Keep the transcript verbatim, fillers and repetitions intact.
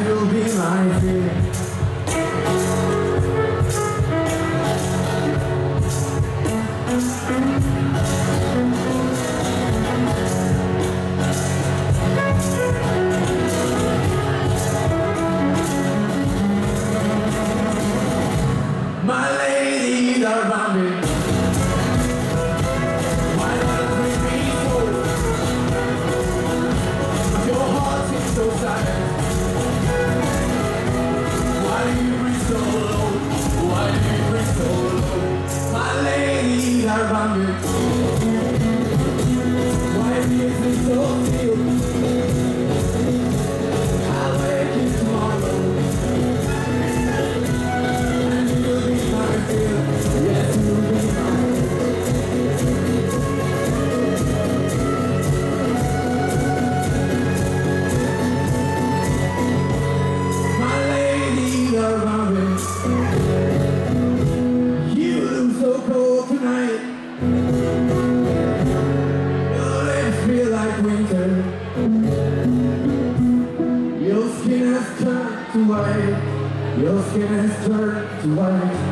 you'll be my fear. My ladies are bounding. Why not bring me forward? Your heart seems so silent. Why do you breathe so low? Why do you breathe so low? My ladies are bounding. Why do you feel so still? I'll wake you tomorrow. Yes, you'll be mine. My lady around me, you look so cold tonight. Your lips feel like winter. Your skin has turned to white. Your skin has turned to white.